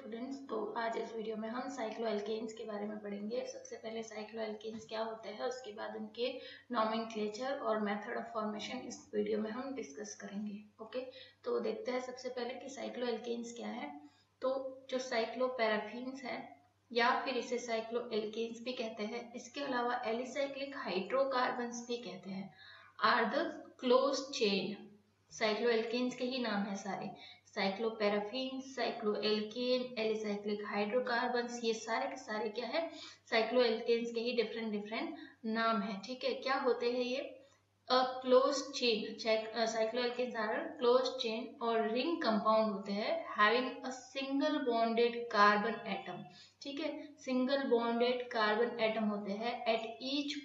Students, तो आज इस वीडियो में हम साइक्लोएल्केन्स के बारे में पढ़ेंगे। सबसे पहले साइक्लोएल्केन्स क्या होते हैं, उसके बाद उनके नॉमेनक्लेचर और मेथड ऑफ फॉर्मेशन इस वीडियो में हम डिस्कस करेंगे। ओके, तो देखते हैं सबसे पहले कि साइक्लोएल्केन्स क्या है। तो जो साइक्लोपैराफीन्स है या फिर इसे साइक्लोएल्केन्स भी कहते हैं, इसके अलावा एलिसाइक्लिक हाइड्रोकार्बन्स भी कहते हैं, are the close chain. Cycloalkanes के ही नाम है सारे, साइक्लोपैराफीन, साइक्लोएल्केन, एलिसाइक्लिक हाइड्रोकार्बन्स, ये सारे के सारे क्या है, साइक्लोएल्केन्स के ही डिफरेंट नाम है। ठीक है, क्या होते हैं ये? A close chain, cycloalkanes are close chain और रिंग कंपाउंड होते हैं having a single bonded carbon atom. ठीक है, सिंगल बॉन्डेड कार्बन एटम होते हैं at each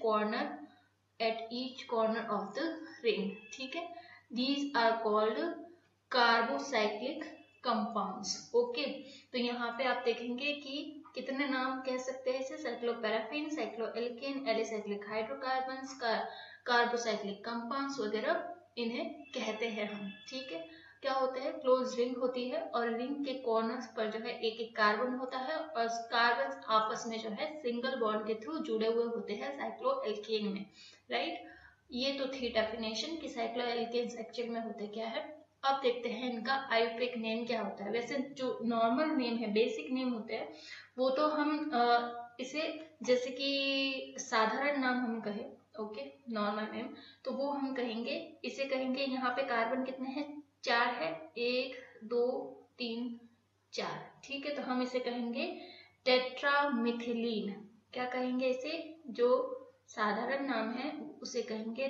corner of the ring. ठीक है, these are called carbocyclic compounds. Okay, तो यहाँ पे आप देखेंगे कि कितने नाम कह सकते हैं इसे, cycloparaffin, cycloalkane, alicyclic hydrocarbons, carbocyclic compounds वगैरह इन्हें कहते हैं हम। ठीक है, क्या होते हैं, क्लोज रिंग होती है और रिंग के कॉर्नर्स पर जो है एक एक कार्बन होता है और कार्बन आपस में जो है सिंगल बॉन्ड के थ्रू जुड़े हुए होते हैं साइक्लोएल्केन में। राइट, ये तो थी डेफिनेशन कि साइक्लोएल्केन्स एक्चुअल में होते क्या है। अब देखते हैं इनका आयुर्वेदिक नेम क्या होता है। वैसे जो नॉर्मल नेम है, बेसिक नेम होते हैं, वो तो हम इसे जैसे कि साधारण नाम हम कहें, ओके, नॉर्मल नेम, तो वो हम कहेंगे, इसे कहेंगे, यहाँ पे कार्बन कितने हैं, 4 है, 1 2 3 4। ठीक है, तो हम इसे कहेंगे टेट्रामिथिलीन। क्या कहेंगे इसे? जो साधारण नाम है उसे कहेंगे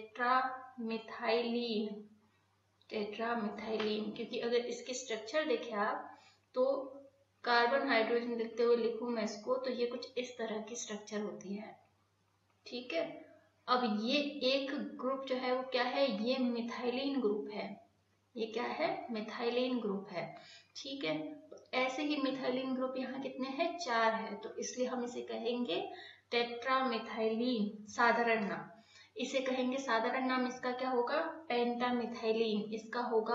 टेट्रामिथाइलीन। क्योंकि अगर इसकी स्ट्रक्चर देखें आप, तो कार्बन हाइड्रोजन लिखते हुए लिखूं मैं इसको, तो ये कुछ इस तरह की स्ट्रक्चर होती है। ठीक है, अब ये एक ग्रुप जो है वो क्या है, ये मिथाइलिन ग्रुप है। ये क्या है, मिथाइलिन ग्रुप है। ठीक है, ऐसे ही मिथाइलिन ग्रुप यहाँ कितने हैं, 4 है, तो इसलिए हम इसे कहेंगे टेट्रामिथाइलीन, साधारण नाम। इसे कहेंगे साधारण नाम, इसका क्या होगा, पेंटामिथाइलीन, इसका होगा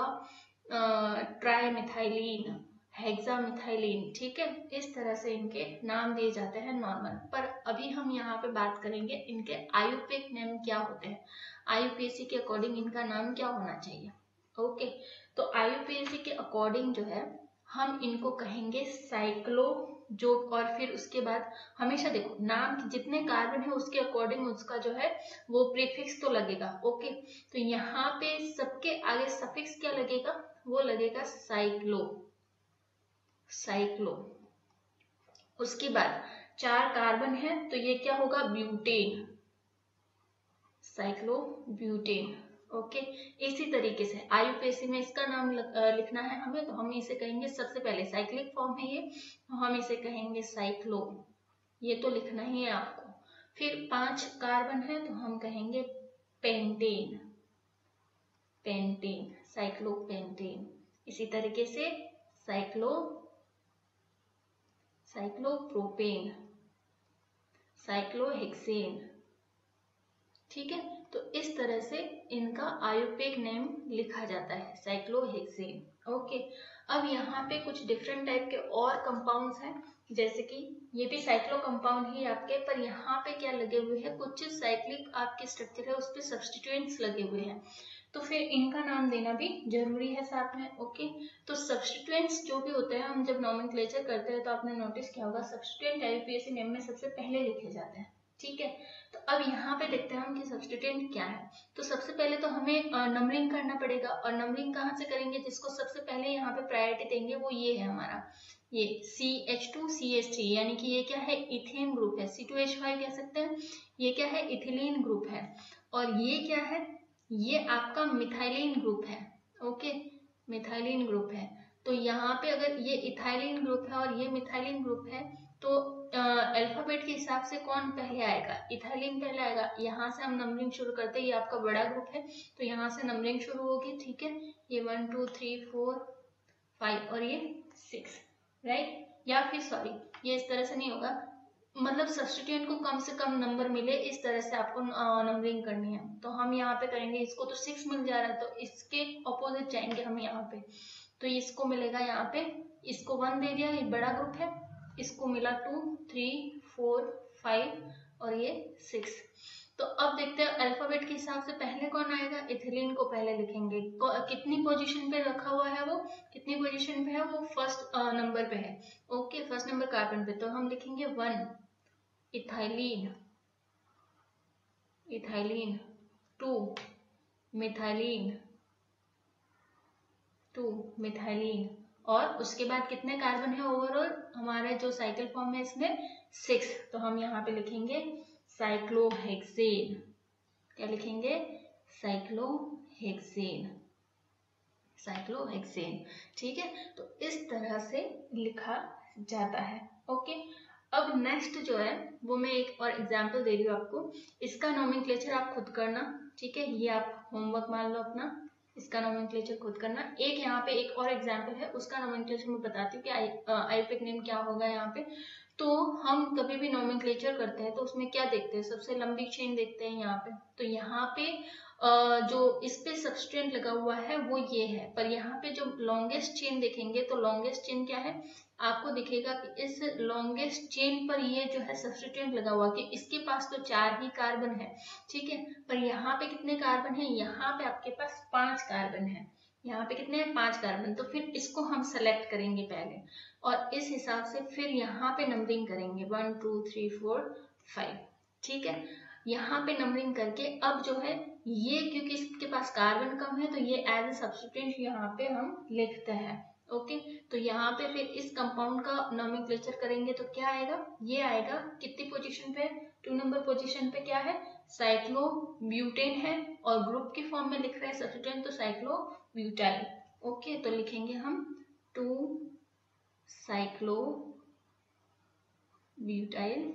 ट्राइमिथाइलीन, हेक्सामिथाइलीन। ठीक है, इस तरह से इनके नाम दिए जाते हैं नॉर्मल। पर अभी हम यहाँ पे बात करेंगे इनके आयुर्वेदिक नेम क्या होते हैं, आईयूपीएसी के अकॉर्डिंग इनका नाम क्या होना चाहिए। ओके, तो आईयूपीएसी के अकॉर्डिंग जो है हम इनको कहेंगे साइक्लो, जो, और फिर उसके बाद हमेशा देखो नाम जितने कार्बन है उसके अकॉर्डिंग उसका जो है वो प्रीफिक्स तो लगेगा। ओके, तो यहाँ पे सबके आगे सफिक्स क्या लगेगा, वो लगेगा साइक्लो। उसके बाद 4 कार्बन है तो ये क्या होगा, ब्यूटेन, साइक्लोब्यूटेन। ओके, इसी तरीके से आईयूपीएसी में इसका नाम लिखना है हमें, तो हम इसे कहेंगे, सबसे पहले साइक्लिक फॉर्म है ये, तो हम इसे कहेंगे साइक्लो, ये तो लिखना ही है आपको। फिर 5 कार्बन है तो हम कहेंगे पेंटेन, साइक्लोपेंटेन। इसी तरीके से साइक्लोप्रोपेन, साइक्लोहेक्सेन। ठीक है, तो इस तरह से इनका आयुर्वेदिक नेम लिखा जाता है, साइक्लोहेक्सेन। ओके, अब यहाँ पे कुछ डिफरेंट टाइप के और कंपाउंड्स हैं, जैसे कि ये भी साइक्लो कंपाउंड ही आपके, पर यहाँ पे क्या लगे हुए हैं, कुछ साइक्लिक आपके स्ट्रक्चर है उस पर सब्सटीट्यूएंट्स लगे हुए हैं, तो फिर इनका नाम देना भी जरूरी है साथ में। ओके, तो सब्सटीट्यूएंट्स जो भी होते हैं, हम जब नॉमेनक्लेचर करते हैं तो आपने नोटिस किया होगा सब्सटीट्यूएंट आईयूपीएसी नेम में सबसे पहले लिखे जाते हैं। ठीक है, तो अब यहाँ पे देखते हैं हम कि सब्सटीट्यूएंट क्या है। तो सबसे पहले तो हमें नंबरिंग करना पड़ेगा, और नंबरिंग कहाँ से करेंगे, जिसको सबसे पहले यहाँ पे प्रायोरिटी देंगे वो ये है हमारा, ये CH2CH3, यानी कि ये क्या है, इथेन ग्रुप है, C2H5 कह सकते हैं, ये क्या है, इथिलीन ग्रुप है, और ये क्या है, ये आपका मिथाइलिन ग्रुप है। ओके, मिथाइलिन ग्रुप है, तो यहाँ पे अगर ये इथाइलिन ग्रुप है और ये मिथाइलिन ग्रुप है, तो अल्फाबेट के हिसाब से कौन पहले आएगा, इथाइलिन पहले आएगा। यहाँ से हम नंबरिंग शुरू करते हैं, ये आपका बड़ा ग्रुप है तो यहाँ से नंबरिंग शुरू होगी। ठीक है, ये 1 2 3 4 5 और ये 6, राइट, या फिर सॉरी, ये इस तरह से नहीं होगा, मतलब सब्स्टिट्यूएंट को कम से कम नंबर मिले इस तरह से आपको नंबरिंग करनी है। तो हम यहाँ पे करेंगे, इसको तो 6 मिल जा रहा है तो इसके ऑपोजिट जाएंगे हम यहाँ पे, तो इसको मिलेगा यहाँ पे, इसको 1 दे दिया, ये बड़ा ग्रुप है, इसको मिला 2, 3, 4, 5 और ये 6। तो अब देखते हैं अल्फाबेट के हिसाब से पहले कौन आएगा। इथिलीन को पहले लिखेंगे। कितनी पोजीशन पे रखा हुआ है वो, कितनी पोजीशन पे है वो, फर्स्ट नंबर पे है। ओके, फर्स्ट नंबर कार्बन पे, तो हम लिखेंगे 1 इथाइलिन, इथाइलिन, 2 मिथाइलिन, 2 मिथाइलिन। और उसके बाद कितने कार्बन है ओवरऑल हमारे जो साइकिल फॉर्म है इसमें, 6। तो हम यहाँ पे लिखेंगे साइक्लोहेक्सेन। क्या लिखेंगे, साइक्लोहेक्सेन, साइक्लोहेक्सेन। ठीक है, तो इस तरह से लिखा जाता है। ओके, अब नेक्स्ट जो है वो मैं एक और एग्जांपल दे रही हूँ आपको। इसका नोमेनक्लेचर आप खुद करना। ठीक है, ये आप होमवर्क मान लो अपना, इसका नोमेनक्लेचर खुद करना। एक यहाँ पे एक और एग्जांपल है, उसका नोमेनक्लेचर मैं बताती हूँ कि आयुर्वेदिक नेम क्या होगा यहाँ पे। तो हम कभी भी नोमेनक्लेचर करते हैं तो उसमें क्या देखते हैं, सबसे लंबी चेन देखते हैं यहाँ पे। तो यहाँ पे जो इस पे सब्सटेंट लगा हुआ है वो ये है, पर यहाँ पे जो लॉन्गेस्ट चेन देखेंगे तो लॉन्गेस्ट चेन क्या है, आपको दिखेगा कि इस लॉन्गेस्ट चेन पर ये जो है सब्सटेंट लगा हुआ कि इसके पास तो 4 ही कार्बन है। ठीक है, पर यहाँ पे कितने कार्बन है, यहाँ पे आपके पास 5 कार्बन है। यहाँ पे कितने हैं, 5 कार्बन। तो फिर इसको हम सेलेक्ट करेंगे पहले और इस हिसाब से फिर यहाँ पे नंबरिंग करेंगे 1 2 3 4 5। ठीक है, यहाँ पे नंबरिंग करके अब जो है ये, क्योंकि इसके पास कार्बन कम है तो ये एज ए सब्स्टिट्यूएंट यहाँ पे हम लिखते हैं। ओके, तो यहाँ पे फिर इस कंपाउंड का नोमेनक्लेचर करेंगे तो क्या आएगा, ये आएगा। कितनी पोजीशन पे, 2 नंबर पोजीशन पे क्या है, साइक्लोब्यूटेन है और ग्रुप के फॉर्म में लिख रहे हैं सब्स्टिट्यूएंट तो साइक्लोब्यूटाइल। ओके, तो लिखेंगे हम 2 साइक्लोब्यूटाइल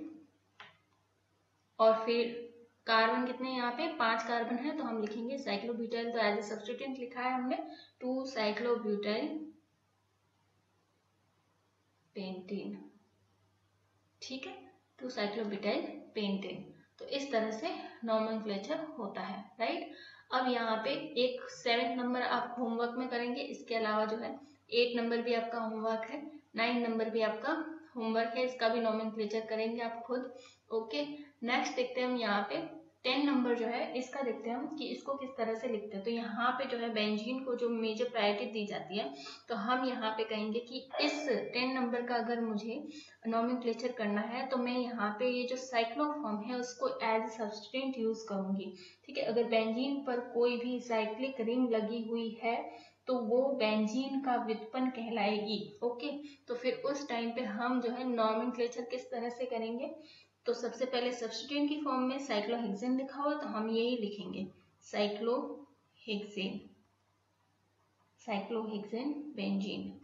और फिर कार्बन कितने यहाँ पे 5 कार्बन है तो हम लिखेंगे साइक्लोब्यूटाइल। तो एज ए सब्स्टिट्यूएंट लिखा है हमने 2 साइक्लोब्यूटाइल पेंटीन। ठीक है, 2 साइक्लोब्यूटाइल पेंटीन। तो इस तरह से नोमेनक्लेचर होता है, राइट। अब यहाँ पे एक 7 नंबर आप होमवर्क में करेंगे, इसके अलावा जो है 8 नंबर भी आपका होमवर्क है, 9 नंबर भी आपका होमवर्क है, इसका भी नोमेनक्लेचर करेंगे आप खुद। ओके, नेक्स्ट देखते हैं हम यहाँ पे 10 नंबर जो है इसका देखते हैं हम कि इसको किस तरह से लिखते हैं। तो यहाँ पे जो है बेंजीन को जो मेजर प्रायोरिटी दी जाती है, तो हम यहाँ पे कहेंगे कि इस 10 नंबर का अगर मुझे नोमेनक्लेचर करना है तो मैं यहाँ पे ये जो साइक्लोफॉर्म है उसको एज सब्स्टिट्यूएंट यूज करूंगी। ठीक है, अगर बेंजीन पर कोई भी साइक्लिक रिंग लगी हुई है तो वो बेंजीन का व्युत्पन्न कहलाएगी। ओके, तो फिर उस टाइम पे हम जो है नोमेनक्लेचर किस तरह से करेंगे, तो सबसे पहले सब्स्टिट्यूएंट की फॉर्म में साइक्लोहेक्सेन लिखा हुआ तो हम यही लिखेंगे साइक्लोहेक्सेन, साइक्लोहेक्सेन बेंजीन,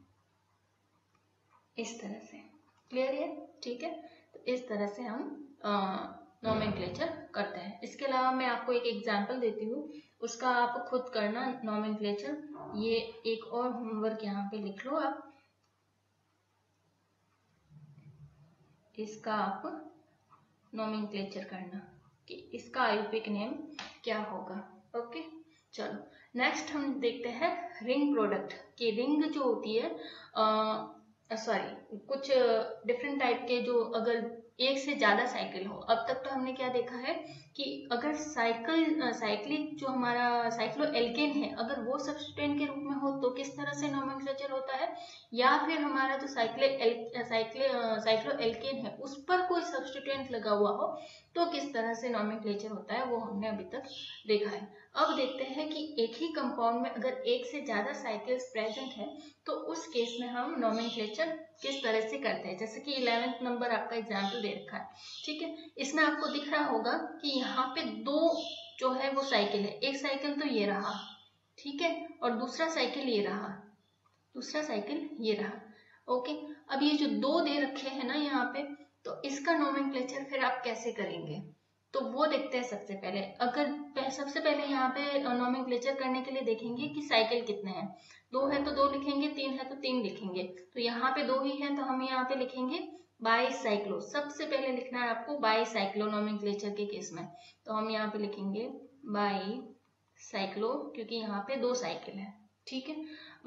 इस तरह से। क्लियर है, ठीक है। तो इस तरह से हम नोमेनक्लेचर करते हैं। इसके अलावा मैं आपको एक एग्जांपल देती हूँ, उसका आप खुद करना नोमेनक्लेचर। ये एक और होमवर्क यहाँ पे लिख लो आप, इसका आप नोमेनक्लेचर करना कि इसका आयुर्वेदिक नेम क्या होगा। ओके, चलो नेक्स्ट हम देखते हैं रिंग प्रोडक्ट की। रिंग जो होती है कुछ डिफरेंट टाइप के, जो अगर एक से ज्यादा साइकिल हो। अब तक तो हमने क्या देखा है कि अगर साइक्लिक जो हमारा साइक्लो एल्केन है अगर वो सब्स्टिट्यूएंट के रूप में हो तो किस तरह से नोमेनक्लेचर होता है, या फिर हमारा जो साइक्लो एल्केन है उस पर कोई सब्स्टिट्यूएंट लगा हुआ हो तो किस तरह से नोमेनक्लेचर होता है, वो हमने अभी तक देखा है। अब देखते हैं कि एक ही कंपाउंड में अगर एक से ज्यादा साइकिल्स प्रेजेंट है तो उस केस में हम नोमेनक्लेचर किस तरह से करते हैं। जैसे कि 11th नंबर आपका एग्जाम्पल दे रखा है। ठीक है, इसमें आपको दिख रहा होगा कि यहाँ पे 2 जो है वो साइकिल है। एक साइकिल तो ये रहा, ठीक है, और दूसरा साइकिल ये रहा, दूसरा साइकिल ये रहा। ओके, अब ये जो 2 दे रखे हैं ना यहाँ पे, तो इसका नोमेनक्लेचर फिर आप कैसे करेंगे तो वो देखते हैं। सबसे पहले सबसे पहले यहाँ पे नोमेनक्लेचर करने के लिए देखेंगे कि साइकिल कितने हैं। 2 है तो 2 लिखेंगे, 3 है तो 3 लिखेंगे। तो यहाँ पे 2 ही है तो हम यहाँ पे लिखेंगे बाईसाइक्लो। सबसे पहले लिखना है आपको बाईसाइक्लो नोमेनक्लेचर के केस में, तो हम यहाँ पे लिखेंगे बाईसाइक्लो क्योंकि यहाँ पे 2 साइकिल है। ठीक है,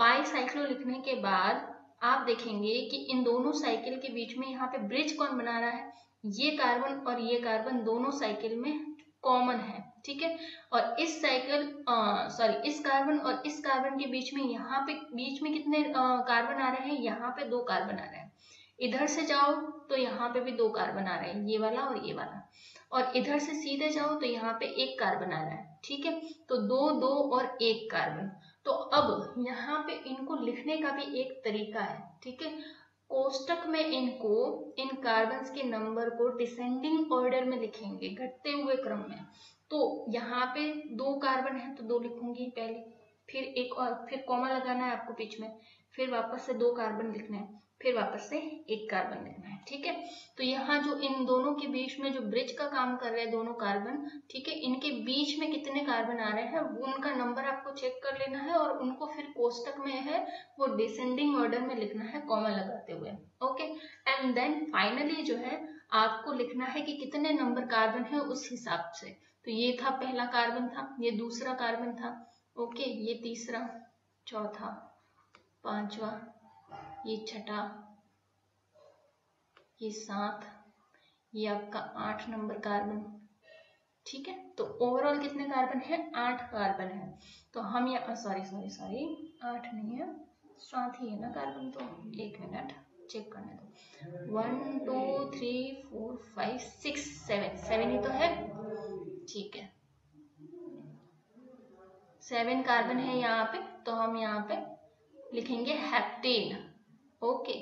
बाईसाइक्लो लिखने के बाद आप देखेंगे कि इन दोनों साइकिल के बीच में यहाँ पे ब्रिज कौन बना रहा है, ये कार्बन और ये कार्बन दोनों साइकिल में कॉमन है, ठीक है। और इस साइकिल इस कार्बन और इस कार्बन के बीच में यहाँ पे बीच में कितने कार्बन आ रहे हैं, यहाँ पे 2 कार्बन आ रहे हैं। इधर से जाओ तो यहाँ पे भी 2 कार्बन आ रहे हैं, ये वाला और ये वाला, और इधर से सीधे जाओ तो यहाँ पे 1 कार्बन आ रहा है, ठीक है। तो 2 2 और 1 कार्बन। तो अब यहाँ पे इनको लिखने का भी एक तरीका है, ठीक है। कोष्टक में इनको इन कार्बन्स के नंबर को डिसेंडिंग ऑर्डर में लिखेंगे, घटते हुए क्रम में। तो यहाँ पे 2 कार्बन है तो 2 लिखूंगी पहले, फिर एक और, फिर कॉमा लगाना है आपको बीच में, फिर वापस से 2 कार्बन लिखना है, फिर वापस से 1 कार्बन लिखना है, ठीक है। तो यहाँ जो इन दोनों के बीच में जो ब्रिज का काम कर रहे हैं दोनों कार्बन, ठीक है, इनके बीच में कितने कार्बन आ रहे हैं उनका नंबर आपको चेक कर लेना है और उनको फिर कोष्टक में है वो डिसेंडिंग ऑर्डर में लिखना है कॉमा लगाते हुए, ओके। एंड देन फाइनली जो है आपको लिखना है कि कितने नंबर कार्बन है उस हिसाब से। तो ये था पहला कार्बन था, ये दूसरा कार्बन था, ओके, ये तीसरा, चौथा, पांचवा, ये छठा, ये 7, ये आपका 8 नंबर कार्बन, ठीक है। तो ओवरऑल कितने कार्बन है, 8 कार्बन है। तो हम यहाँ सॉरी 8 नहीं है, 7 ही है ना कार्बन, तो 1 मिनट चेक करने दो। 1 2 3 4 5 6 7 ही तो है, ठीक है। 7 कार्बन है यहाँ पे, तो हम यहाँ पे लिखेंगे हेप्टेन, ओके।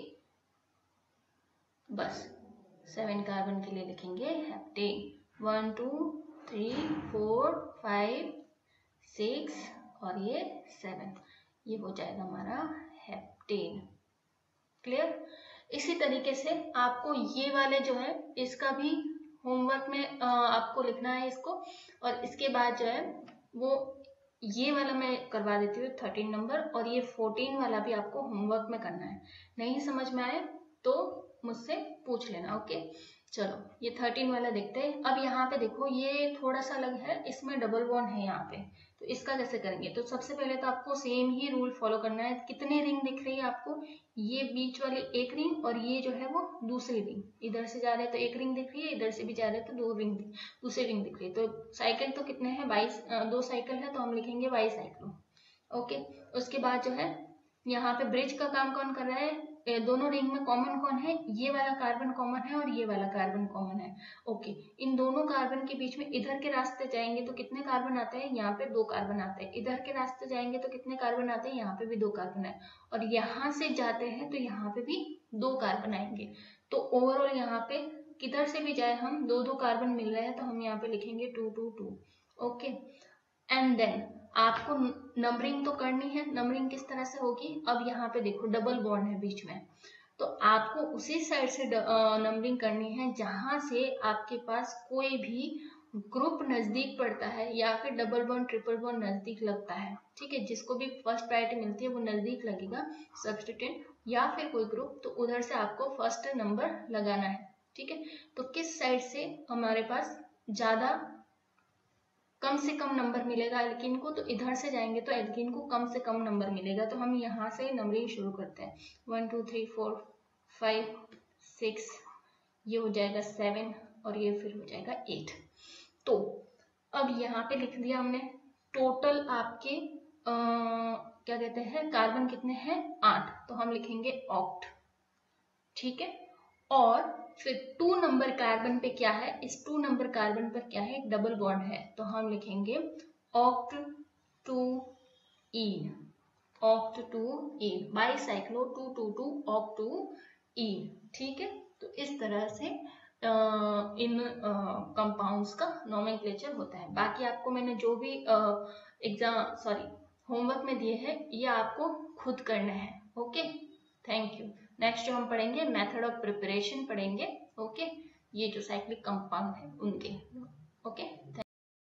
बस 7 कार्बन के लिए लिखेंगे हेप्टेन। 1 2 3 4 5 6 और ये 7, ये हो जाएगा हमारा हेप्टेन। क्लियर। इसी तरीके से आपको ये वाले जो है इसका भी होमवर्क में आपको लिखना है इसको, और इसके बाद जो है वो ये वाला मैं करवा देती हूँ 13 नंबर, और ये 14 वाला भी आपको होमवर्क में करना है। नहीं समझ में आए तो मुझसे पूछ लेना, ओके। चलो ये 13 वाला देखते हैं। अब यहाँ पे देखो ये थोड़ा सा अलग है, इसमें डबल बॉन्ड है यहाँ पे, तो इसका कैसे करेंगे। तो सबसे पहले तो आपको सेम ही रूल फॉलो करना है। कितने रिंग दिख रही है आपको, ये बीच वाली 1 रिंग और ये जो है वो दूसरी रिंग, इधर से जा रहे हैं तो 1 रिंग दिख रही है, इधर से भी जा रहे हैं तो दूसरी रिंग दिख रही है। तो साइकिल तो कितने हैं, 2 साइकिल है, तो हम लिखेंगे बाईसाइक्लो, ओके। उसके बाद जो है यहाँ पे ब्रिज का काम कौन कर रहा है, दोनों रिंग में कॉमन कौन है, ये वाला कार्बन कॉमन है और ये वाला कार्बन कॉमन है, ओके। इन दोनों कार्बन के बीच में इधर के रास्ते जाएंगे तो कितने कार्बन आते हैं, यहाँ पे 2 कार्बन आते हैं। इधर के रास्ते जाएंगे तो कितने कार्बन आते हैं, यहाँ पे भी 2 कार्बन है, और यहाँ से जाते हैं तो यहाँ पे भी 2 कार्बन आएंगे। तो ओवरऑल यहाँ पे किधर से भी जाए हम 2 कार्बन मिल रहे हैं, तो हम यहाँ पे लिखेंगे 2 2 2, ओके। एंड देन आपको नंबरिंग तो करनी है। नंबरिंग किस तरह से होगी, अब यहाँ पे देखो डबल बॉन्ड है बीच में, तो आपको उसी साइड से नंबरिंग करनी है जहां से आपके पास कोई भी ग्रुप नजदीक पड़ता है या फिर डबल बॉन्ड ट्रिपल बॉन्ड नजदीक लगता है, ठीक है। जिसको भी फर्स्ट प्रायोरिटी मिलती है वो नजदीक लगेगा, सब्स्टिट्यूएंट या फिर कोई ग्रुप, तो उधर से आपको फर्स्ट नंबर लगाना है, ठीक है। तो किस साइड से हमारे पास ज्यादा कम से कम नंबर मिलेगा एल्कीन को, तो इधर से जाएंगे तो एल्कीन को कम से कम नंबर मिलेगा। तो हम यहाँ से नंबरिंग शुरू करते हैं। 1 2 3 4 5 6, ये हो जाएगा 7 और ये फिर हो जाएगा 8। तो अब यहाँ पे लिख दिया हमने टोटल आपके क्या कहते हैं कार्बन कितने हैं, 8, तो हम लिखेंगे ऑक्ट, ठीक है। और फिर 2 नंबर कार्बन पे क्या है, इस 2 नंबर कार्बन पर क्या है, एक डबल बॉन्ड है, तो हम लिखेंगे oct 2 ene, oct 2 ene, bicyclo 2 2 2 oct 2 ene, ठीक है। तो इस तरह से इन कंपाउंड्स का नोमेनक्लेचर होता है। बाकी आपको मैंने जो भी होमवर्क में दिए हैं ये आपको खुद करना है, ओके। Thank you. नेक्स्ट जो हम पढ़ेंगे मेथड ऑफ प्रिपरेशन पढ़ेंगे, ओके। ये जो साइक्लिक कंपाउंड है उनके, ओके।